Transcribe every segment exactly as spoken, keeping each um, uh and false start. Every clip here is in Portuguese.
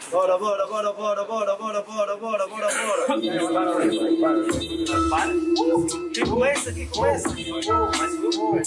Bora, bora, bora, bora, bora, bora, bora, bora, bora, bora. Para. Quem começa? Quem começa? Mais um.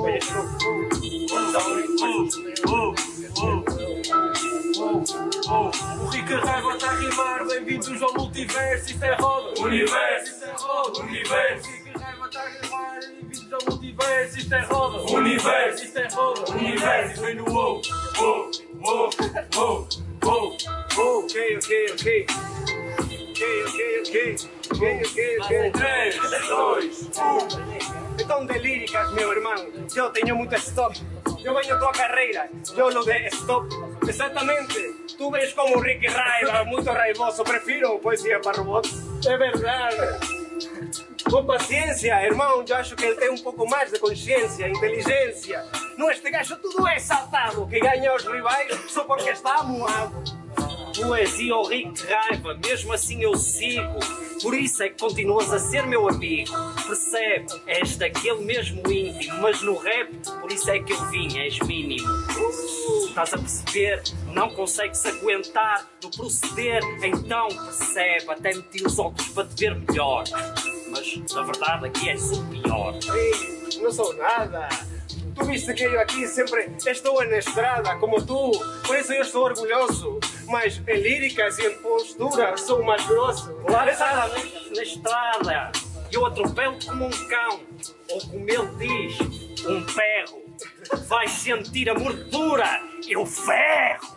O Rica Raiva está a rimar. Bem-vindos ao multiverso. Isto é roda. Universo. Isto é roda. Universo. Rica Raiva está a rimar. Bem-vindos ao multiverso. Isto é roda. Universo. Isto é roda. Universo. Vem no wow. Wow. Wow. Wow. Wow. Ok, ok, ok. Ok, ok, ok. Ok, ok, ok. três, dois, um. Então, de líricas, meu irmão, eu tenho muito stop. Eu venho a tua carreira, eu lo de stop. Exatamente, tu vês como o Ricky Raiva, muito raivoso, prefiro poesia para robots. É verdade. Com paciência, irmão, eu acho que ele tem um pouco mais de consciência, inteligência. Não, este gajo tudo é saltado, que ganha os rivais só porque está amuado. Poesia ao Rick Raiva, mesmo assim eu sigo. Por isso é que continuas a ser meu amigo. Percebe? És daquele mesmo íntimo, mas no rap, por isso é que eu vim, és mínimo. Estás a perceber? Não consegues aguentar no proceder, então percebe, até meti os óculos para te ver melhor. Mas na verdade aqui és o pior. Ei, não sou nada. Tu viste que eu aqui sempre estou na estrada, como tu, por isso eu estou orgulhoso. Mas em líricas e em postura sou mais grosso. Lá está na, na estrada, eu atropelo como um cão, ou como ele diz, um ferro. Vais sentir a mordura, eu ferro.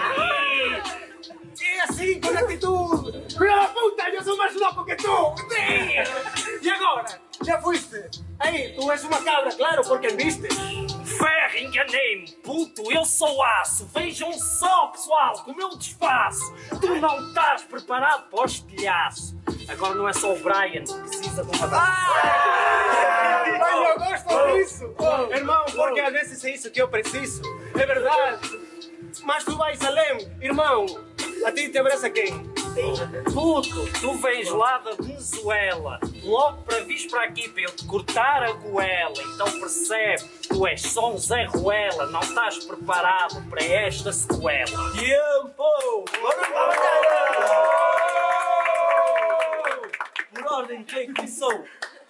É assim, com atitude. Filha da puta, eu sou mais louco que tu. E agora? Já fuiste? Aí, tu és uma cabra, claro, porque viste. Ferro, enganei-me, puto, eu sou aço. Vejam só, pessoal, como eu desfaço. Tu não estás preparado para o estilhaço. Agora não é só o Brian que precisa de uma... Ah! Mas eu gosto disso. Oh, irmão, porque às vezes é isso que eu preciso. É verdade. Mas tu vais além, irmão. A ti te abraça quem? Puto, tu vens lá da Venezuela, logo para vires para aqui para eu te cortar a goela. Então percebe, tu és só um Zé Ruela, não estás preparado para esta sequela. Tempo! Por ordem, quem começou?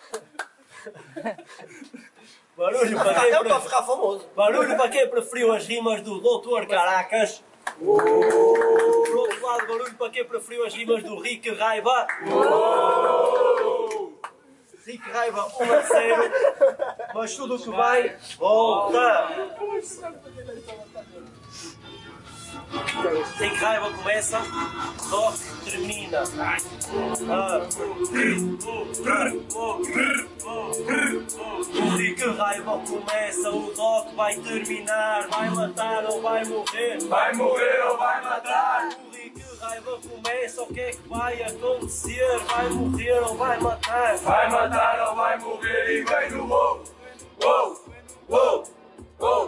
Barulho para quem, para ficar famoso. Barulho para quem preferiu as rimas do doutor Caracas. Uh! Por outro lado, barulho para quem preferiu as rimas do Rick Raiva. Uh! Rick Raiva um a zero, mas tudo o que vai, volta! Rick Raiva começa, Doc termina. O Rick Raiva começa, o Doc vai terminar. Vai matar ou vai morrer? Vai morrer ou vai matar? O Rick Raiva começa, o que é que vai acontecer? Vai morrer ou vai matar? Vai matar ou vai morrer? E vem no wow, wow, wow, wow.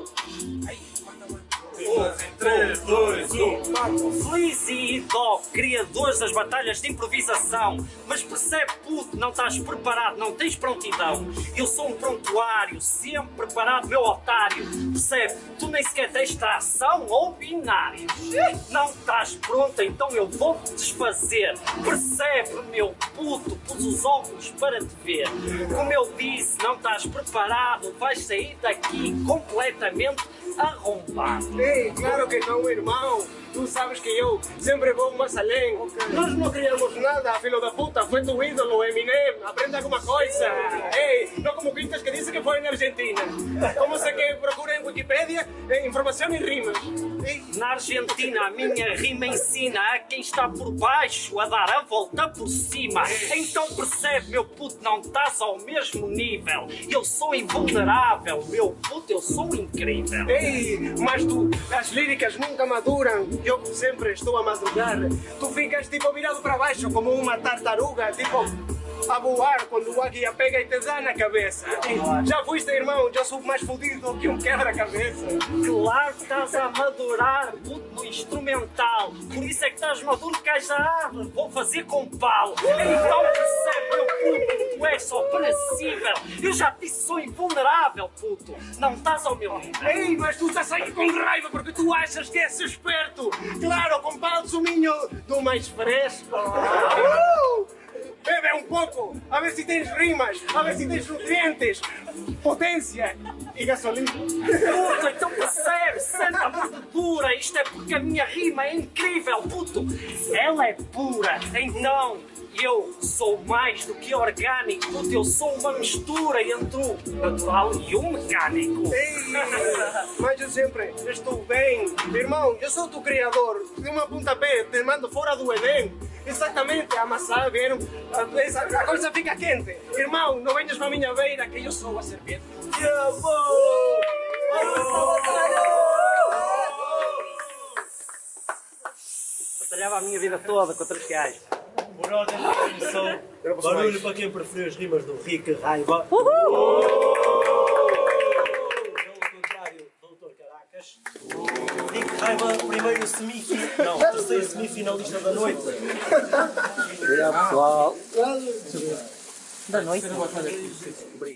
três, dois, um. Feliz e Doc, criadores das batalhas de improvisação. Mas percebe, puto, não estás preparado, não tens prontidão. Eu sou um prontuário, sempre preparado, meu otário. Percebe, tu nem sequer tens tração ou binário. Não estás pronto, então eu vou-te desfazer. Percebe, meu puto, pus os óculos para te ver. Como eu disse, não estás preparado, vais sair daqui completamente arrombado. Ei, claro que não, irmão. Tu sabes que eu sempre vou mais além. Okay. Nós não criamos nada, filho da puta. Foi tu ídolo, Eminem. Aprenda alguma coisa. Ei, não como Quintas que disse que foi na Argentina. Como se que procura em Wikipedia informação em rimas. Ei. Na Argentina a minha rima ensina a quem está por baixo a dar a volta por cima. Então percebe, meu puto, não estás ao mesmo nível. Eu sou invulnerável, meu puto, eu sou incrível. Ei, mas tu, as líricas nunca maduram. Eu sempre estou a madrugar. Tu ficas tipo virado para baixo como uma tartaruga, tipo a voar quando o águia pega e te dá na cabeça. Já foste, irmão? Já sou mais fodido que um quebra-cabeça. Claro que estás a madurar, puto, no instrumental. Por isso é que estás maduro que és a árvore. Vou fazer com pau. Então percebe, meu puto, tu és só perecível. Eu já te disse, sou invulnerável, puto. Não estás ao meu nível. Ei, mas tu estás aí com raiva porque tu achas que és esperto. Claro, com pau de suminho do mais fresco. Uh! Bebe um pouco, a ver se tens rimas, a ver se tens nutrientes, potência e gasolina. Puto, então percebe, senta mordedura. Isto é porque a minha rima é incrível, puto. Ela é pura, então eu sou mais do que orgânico, puto. Eu sou uma mistura entre o natural e o mecânico. Ei, mas eu sempre estou bem. Irmão, eu sou o criador. De uma pontapé te mando fora do Edém. Exatamente, a maçã, viram? A coisa fica quente. Irmão, não venhas para a minha beira que eu sou a serpente. Batalhava a minha vida toda contra os gajos. Por ordem de transmissão, barulho para quem preferiu as rimas do Rick Raiva. Pelo contrário, doutor Caracas. Rick Raiva, primeiro semifinalista, não, terceiro semifinalista da noite. Obrigado, pessoal. Da noite.